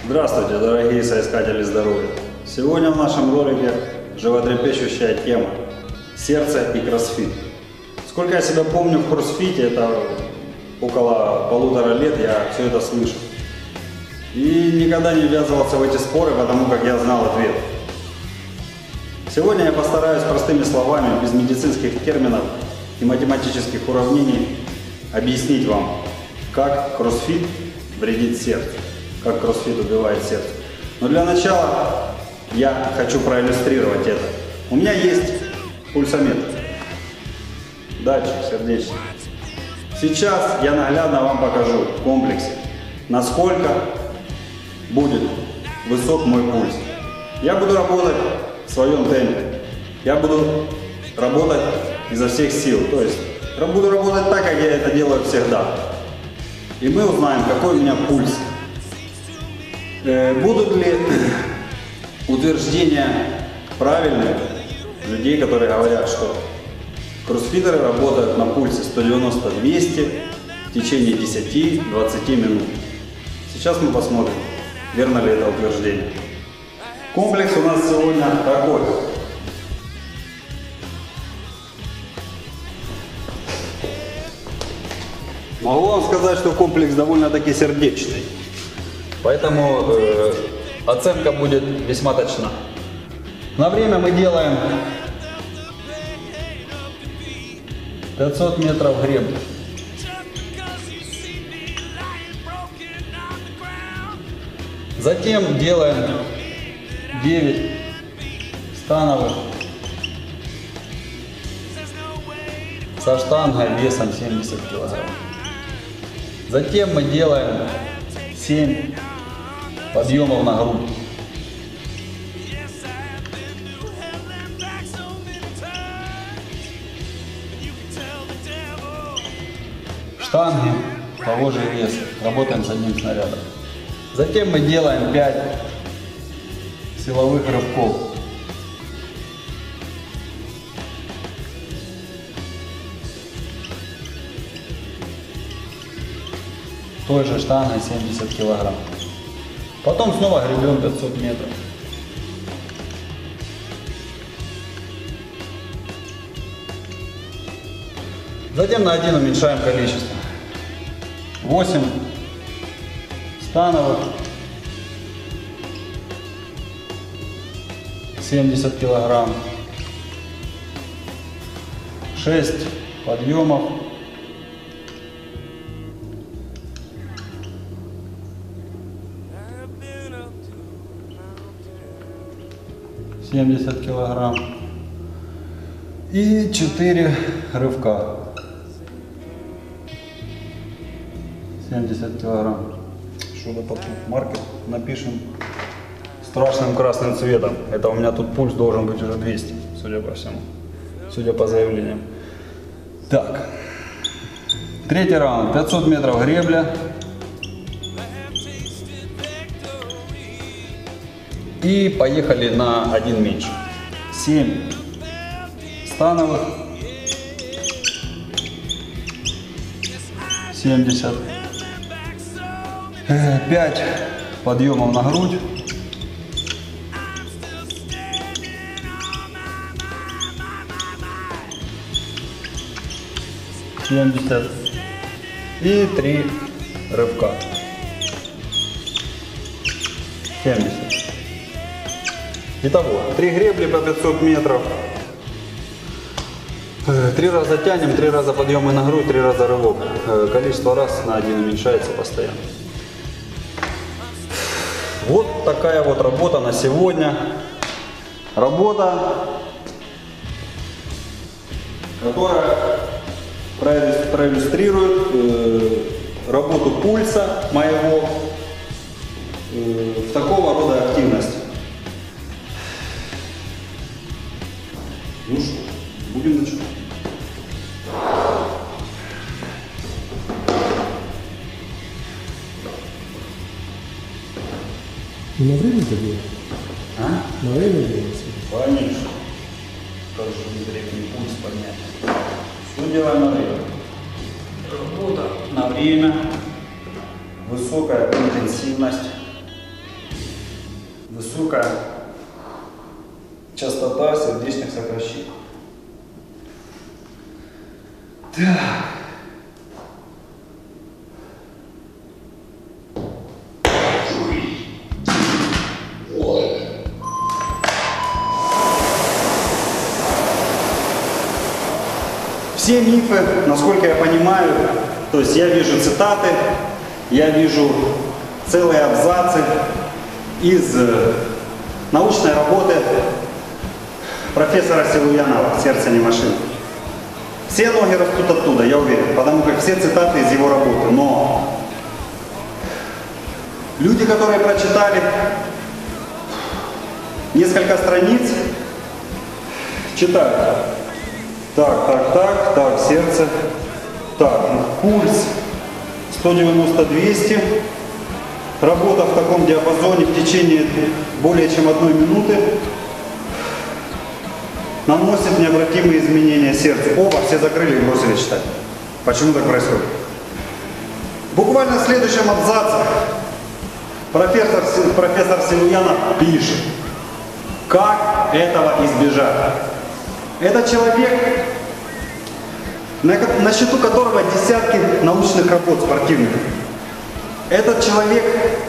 Здравствуйте, дорогие соискатели здоровья! Сегодня в нашем ролике животрепещущая тема – сердце и кроссфит. Сколько я себя помню в кроссфите, это около 1,5 лет, я все это слышал. И никогда не ввязывался в эти споры, потому как я знал ответ. Сегодня я постараюсь простыми словами, без медицинских терминов и математических уравнений объяснить вам, как кроссфит вредит сердцу, как кроссфит убивает сердце. Но для начала я хочу проиллюстрировать это. У меня есть пульсометр, датчик сердечный. Сейчас я наглядно вам покажу в комплексе, насколько будет высок мой пульс. Я буду работать в своем темпе. Я буду работать изо всех сил. То есть буду работать так, как я это делаю всегда. И мы узнаем, какой у меня пульс. Будут ли утверждения правильные людей, которые говорят, что кроссфитеры работают на пульсе 190-200 в течение 10-20 минут. Сейчас мы посмотрим, верно ли это утверждение. Комплекс у нас сегодня такой. Могу вам сказать, что комплекс довольно-таки сердечный. Поэтому оценка будет весьма точна. На время мы делаем 500 метров гребли. Затем делаем 9 становых со штангой весом 70 кг. Затем мы делаем 7 подъемов на грудь. Штанги того же веса. Работаем с одним снарядом. Затем мы делаем 5 силовых рывков. Той же штангой 70 кг. Потом снова гребем 500 метров. Затем на 1 уменьшаем количество. 8 становых, 70 килограмм, 6 подъемов, 70 килограмм и 4 рывка. 70 килограмм. Что-то тут маркер напишем страшным красным цветом. Это у меня тут пульс должен быть уже 200, судя по всему. Судя по заявлениям. Так. Третий раунд. 500 метров гребля. И поехали на 1 меньше. 7 становых. 70. 5 подъемов на грудь. И 3 рывка. 70. Итого, 3 гребли по 500 метров. 3 раза тянем, 3 раза подъемы на грудь, 3 раза рывок. Количество раз на 1 уменьшается постоянно. Вот такая вот работа на сегодня. Работа, которая проиллюстрирует работу пульса моего в такого рода активности. Ну что, будем начинать. На время это делать? А? На время делать? Конечно. Как же древний пульс поднять. Что делаем на время? Работа на время. Высокая интенсивность. высокая частота сердечных сокращений. Так. Все мифы, насколько я понимаю, то есть я вижу цитаты, я вижу целые абзацы из научной работы профессора Силуянова «Сердце не машина». Все ноги растут оттуда, я уверен, потому как все цитаты из его работы. Но люди, которые прочитали несколько страниц, читают. Так, сердце. Так, пульс 190-200. Работа в таком диапазоне в течение более чем 1 минуты наносит необратимые изменения сердца. Оба все закрыли и бросили читать. Почему так происходит? Буквально в следующем абзаце профессор Силуянов пишет, как этого избежать. Это человек, на счету которого десятки научных работ спортивных. Этот человек,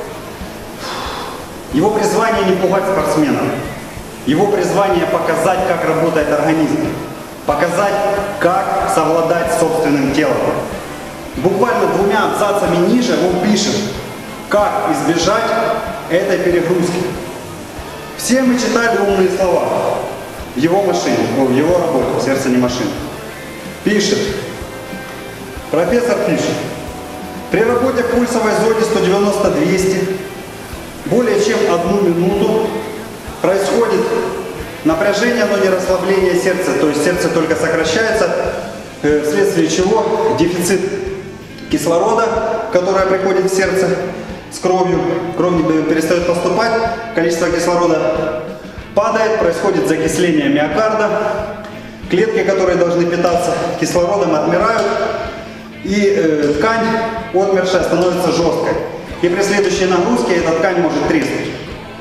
его призвание не пугать спортсменов. Его призвание показать, как работает организм. Показать, как совладать с собственным телом. Буквально 2 абзацами ниже он пишет, как избежать этой перегрузки. Все мы читали умные слова в его машине, в его работе «Сердце не машина». Пишет, профессор пишет, при работе в пульсовой зоне 190-200 более чем 1 минуту происходит напряжение, но не расслабление сердца, то есть сердце только сокращается, вследствие чего дефицит кислорода, который приходит в сердце с кровью, кровь перестает поступать, количество кислорода падает, происходит закисление миокарда, клетки, которые должны питаться кислородом, отмирают, и ткань отмершая становится жесткой. И при следующей нагрузке эта ткань может треснуть.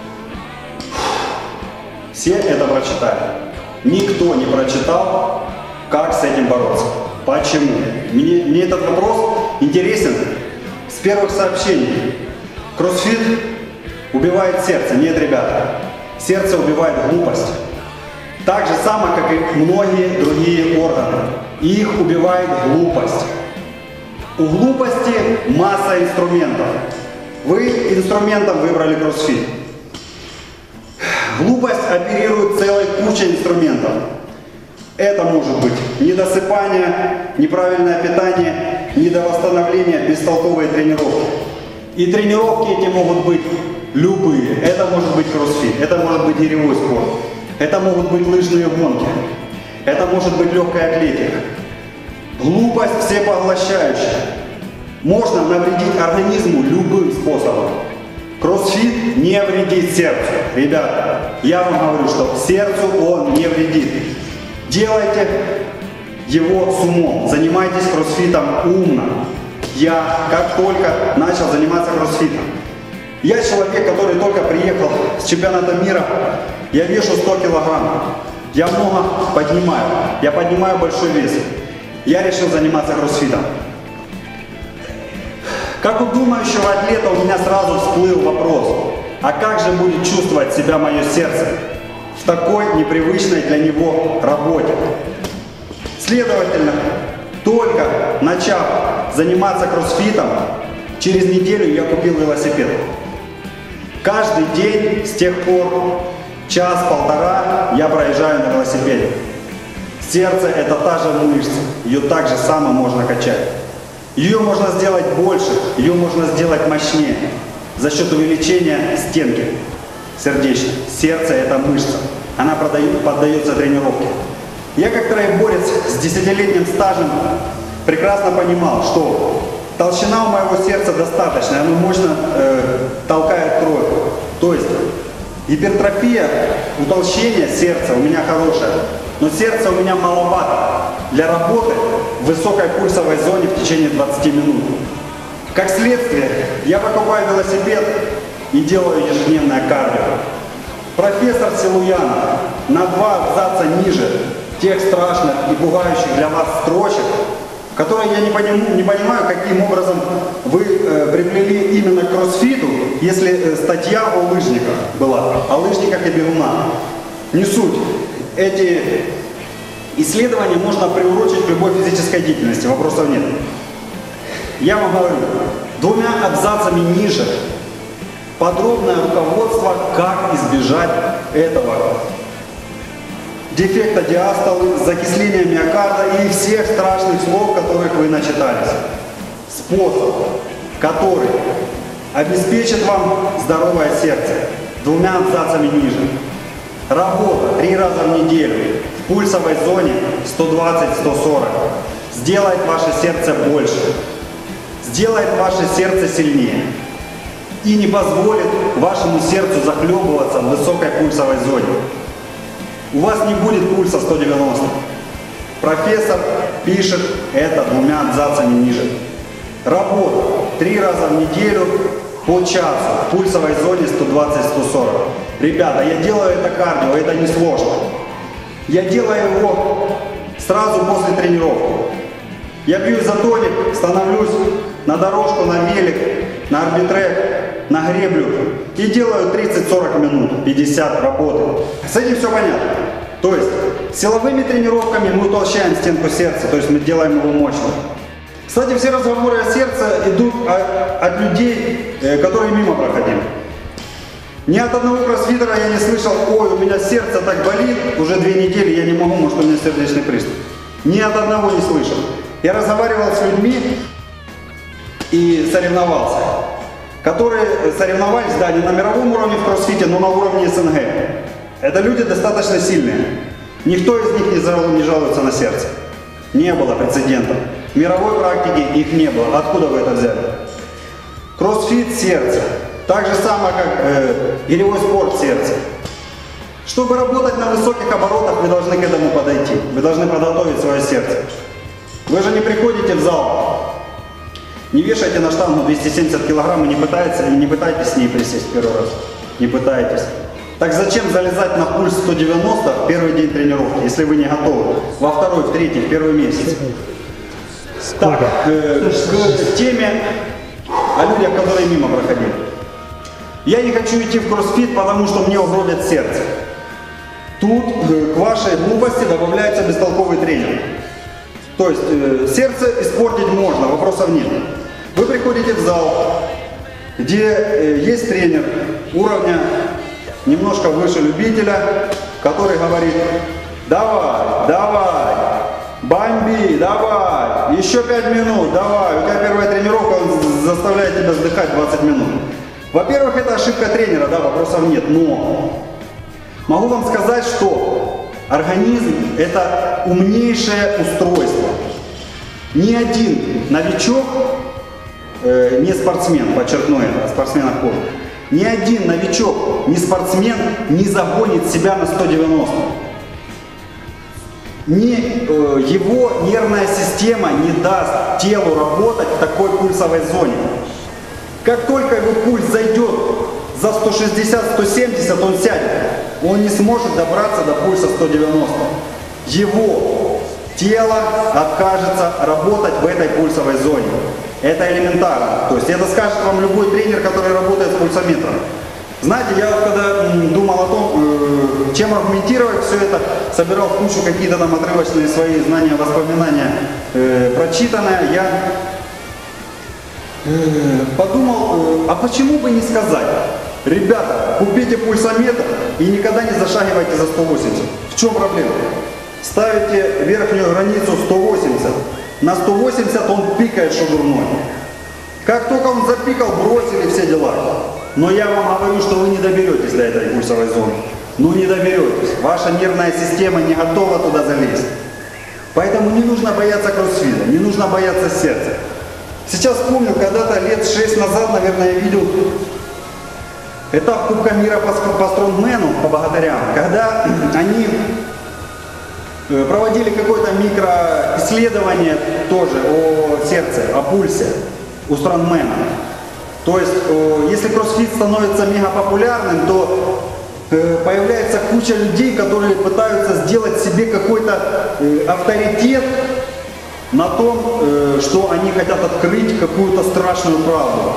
Все это прочитали. Никто не прочитал, как с этим бороться. Почему? Мне этот вопрос интересен с первых сообщений. Кроссфит убивает сердце. Нет, ребята. Сердце убивает глупость. Так же само, как и многие другие органы. Их убивает глупость. У глупости масса инструментов. Вы инструментом выбрали кроссфит. Глупость оперирует целой кучей инструментов. Это может быть недосыпание, неправильное питание, недовосстановление, бестолковые тренировки. И тренировки эти могут быть любые. Это может быть кроссфит, это может быть гиревой спорт, это могут быть лыжные гонки, это может быть легкая атлетика. Глупость всепоглощающая. Можно навредить организму любым способом. Кроссфит не вредит сердцу. Ребята, я вам говорю, что сердцу он не вредит. Делайте его с умом. Занимайтесь кроссфитом умно. Я как только начал заниматься кроссфитом. Я человек, который только приехал с чемпионата мира. Я вешу 100 килограмм. Я много поднимаю. Я поднимаю большой вес. Я решил заниматься кроссфитом. Как у думающего атлета у меня сразу всплыл вопрос, а как же будет чувствовать себя мое сердце в такой непривычной для него работе? Следовательно, только начав заниматься кроссфитом, через неделю я купил велосипед. Каждый день с тех пор, час-полтора я проезжаю на велосипеде. Сердце это та же мышца, ее так же само можно качать. Ее можно сделать больше, ее можно сделать мощнее за счет увеличения стенки сердечной. Сердце это мышца, она поддается тренировке. Я как троеборец с 10-летним стажем прекрасно понимал, что толщина у моего сердца достаточная, оно мощно толкает кровь. То есть гипертрофия, утолщение сердца у меня хорошее, но сердце у меня маловато для работы в высокой пульсовой зоне в течение 20 минут. Как следствие, я покупаю велосипед и делаю ежедневное кардио. Профессор Силуянов на 2 абзаца ниже тех страшных и пугающих для вас строчек, которые я не понимаю, каким образом вы приплели именно к кроссфиту, если статья о лыжниках была, о лыжниках и бегунах. Не суть. Эти исследования можно приурочить к любой физической деятельности, вопросов нет. Я вам говорю, 2 абзацами ниже подробное руководство, как избежать этого дефекта диастолы, закисления миокарда и всех страшных слов, которых вы начитались. Способ, который обеспечит вам здоровое сердце. 2 абзацами ниже. Работа 3 раза в неделю в пульсовой зоне 120-140 сделает ваше сердце больше, сделает ваше сердце сильнее и не позволит вашему сердцу захлебываться в высокой пульсовой зоне. У вас не будет пульса 190. Профессор пишет это 2 абзацами ниже. Работа 3 раза в неделю по часу в пульсовой зоне 120-140. Ребята, я делаю это кардио, это не сложно. Я делаю его сразу после тренировки. Я пью изотоник, становлюсь на дорожку, на велик, на арбитрек, на греблю и делаю 30-40 минут, 50 работы. С этим все понятно. То есть силовыми тренировками мы утолщаем стенку сердца, то есть мы делаем его мощным. Кстати, все разговоры о сердце идут от людей, которые мимо проходили. Ни от одного кроссфитера я не слышал: ой, у меня сердце так болит, уже 2 недели я не могу, может, у меня сердечный приступ. Ни от одного не слышал. Я разговаривал с людьми и соревновался, которые соревновались, да, не на мировом уровне в кроссфите, но на уровне СНГ. Это люди достаточно сильные. Никто из них не жалуется на сердце. Не было прецедентов. В мировой практике их не было. Откуда вы это взяли? Кроссфит – сердце. Так же самое, как гиревой спорт – сердце. Чтобы работать на высоких оборотах, вы должны к этому подойти. Вы должны подготовить свое сердце. Вы же не приходите в зал, не вешаете на штангу 270 килограмм и не пытаетесь с ней присесть в первый раз. Не пытаетесь. Так зачем залезать на пульс 190 в первый день тренировки, если вы не готовы? Во второй, в третий, в первый месяц. Так, к теме о людях, которые мимо проходили. Я не хочу идти в кроссфит, потому что мне угробят сердце. Тут к вашей глупости добавляется бестолковый тренер. То есть сердце испортить можно, вопросов нет. Вы приходите в зал, где есть тренер уровня немножко выше любителя, который говорит: давай, давай, бомби, давай, еще 5 минут, давай. У тебя первая тренировка, он заставляет тебя вздыхать 20 минут. Во-первых, это ошибка тренера, да, вопросов нет, но могу вам сказать, что организм – это умнейшее устройство. Ни один новичок, не спортсмен, подчеркну это, о спортсменах помню, ни один новичок, не спортсмен не загонит себя на 190. Его нервная система не даст телу работать в такой пульсовой зоне. Как только его пульс зайдет за 160-170, он сядет. Он не сможет добраться до пульса 190. Его тело откажется работать в этой пульсовой зоне. Это элементарно. То есть это скажет вам любой тренер, который работает с пульсометром. Знаете, я когда думал о том, чем аргументировать все это, собирал в кучу какие-то там отрывочные свои знания, воспоминания, прочитанные, я подумал, а почему бы не сказать: ребята, купите пульсометр и никогда не зашагивайте за 180. В чем проблема? Ставите верхнюю границу 180. На 180 он пикает, что дурной. Как только он запикал, бросили все дела. Но я вам говорю, что вы не доберетесь до этой пульсовой зоны. Ну не доберетесь. Ваша нервная система не готова туда залезть. Поэтому не нужно бояться кроссфита, не нужно бояться сердца. Сейчас помню, когда-то лет 6 назад, наверное, я видел этап Кубка мира по стронгмену, по богатырям, когда они проводили какое-то микроисследование тоже о сердце, о пульсе у стронгмена. То есть, если кроссфит становится мега популярным, то появляется куча людей, которые пытаются сделать себе какой-то авторитет на том, что они хотят открыть какую-то страшную правду.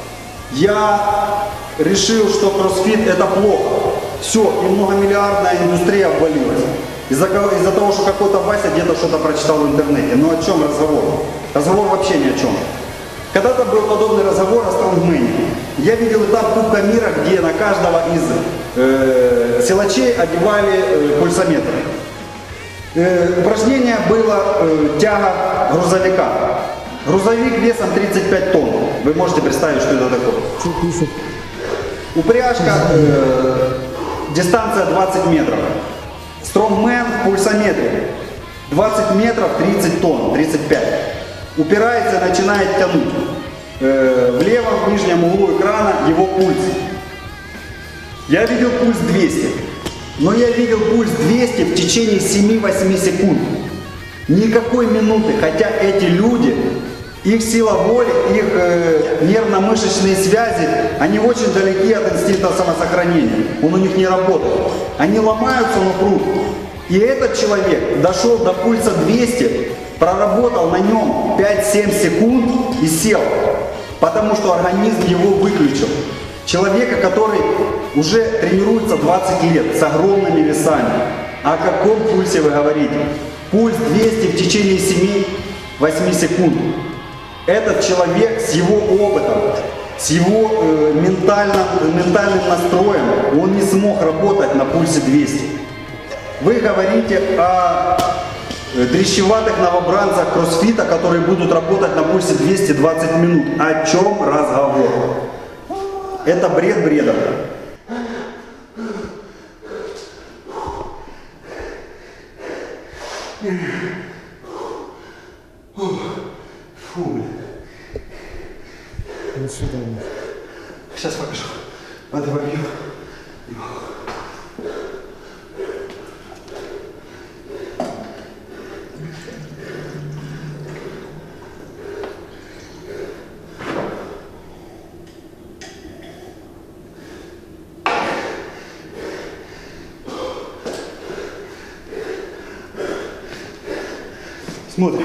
Я решил, что кроссфит это плохо. Все, и многомиллиардная индустрия обвалилась. Из-за того, что какой-то Вася где-то что-то прочитал в интернете. Но о чем разговор? Разговор вообще ни о чем. Когда-то был подобный разговор о стронгмене. Я видел этап Кубка мира, где на каждого из силачей одевали пульсометр. Упражнение было тяга грузовика. Грузовик весом 35 тонн. Вы можете представить, что это такое? Упряжка, дистанция 20 метров. Стронгмен в пульсометре. 20 метров, 30 тонн, 35. Упирается и начинает тянуть. В левом в нижнем углу экрана его пульс. Я видел пульс 200. Но я видел пульс 200 в течение 7-8 секунд. Никакой минуты. Хотя эти люди, их сила воли, их нервно-мышечные связи, они очень далеки от инстинкта самосохранения. Он у них не работает. Они ломаются, но прут. И этот человек дошел до пульса 200, проработал на нем 5-7 секунд и сел. Потому что организм его выключил. Человека, который уже тренируется 20 лет с огромными весами. О каком пульсе вы говорите? Пульс 200 в течение 7-8 секунд. Этот человек с его опытом, с его ментальным настроем, он не смог работать на пульсе 200. Вы говорите о дрищеватых новобранцах кроссфита, которые будут работать на пульсе 220 минут. О чем разговор? Это бред бредом. Фу. До свидания. Сейчас покажу. Надо побью. Смотрим.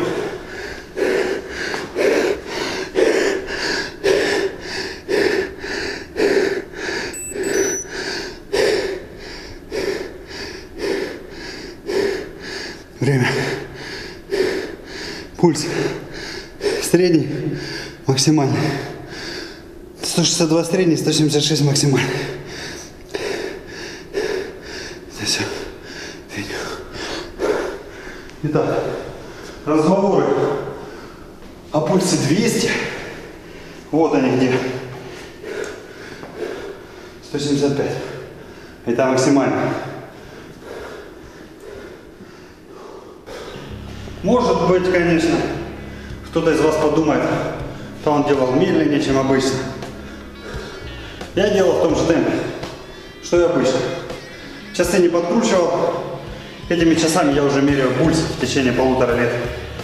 Время. Пульс. Средний, максимальный. 162 средний, 176 максимальный. Все. Итак, разговоры о пульсе 200. Вот они где. 175. Это максимально. Может быть, конечно, кто-то из вас подумает, что он делал медленнее, чем обычно. Я делал в том же темпе, что и обычно. Часы не подкручивал. Этими часами я уже меряю пульс в течение 1,5 лет.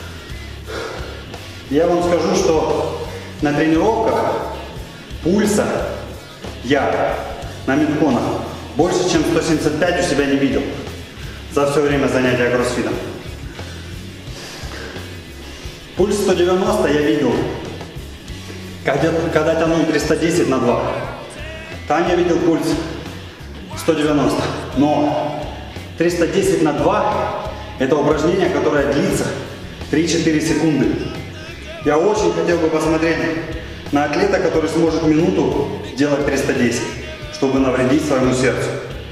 Я вам скажу, что на тренировках пульса я на мидконах больше, чем 175 у себя не видел за все время занятия кроссфитом. Пульс 190 я видел, когда тянул 310 на 2. Там я видел пульс 190, но 310 на 2 это упражнение, которое длится 3-4 секунды. Я очень хотел бы посмотреть на атлета, который сможет минуту делать 310, чтобы навредить своему сердцу.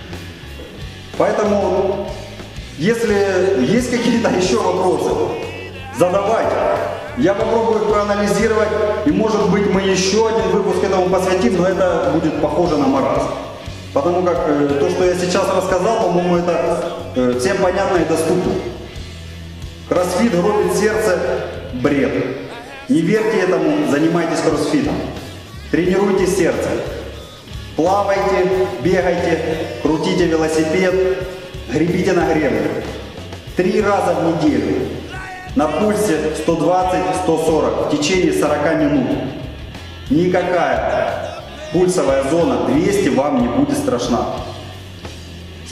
Поэтому, если есть какие-то еще вопросы, задавайте. Я попробую их проанализировать, и может быть мы еще один выпуск этому посвятим, но это будет похоже на маразм. Потому как то, что я сейчас рассказал, по-моему, это всем понятно и доступно. Кроссфит гробит сердце, бред. Не верьте этому, занимайтесь кроссфитом. Тренируйте сердце. Плавайте, бегайте, крутите велосипед, гребите на греблю. 3 раза в неделю. На пульсе 120-140 в течение 40 минут. Никакая пульсовая зона 200 вам не будет страшна.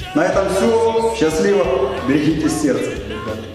На этом все. Счастливо. Берегите сердце, ребята.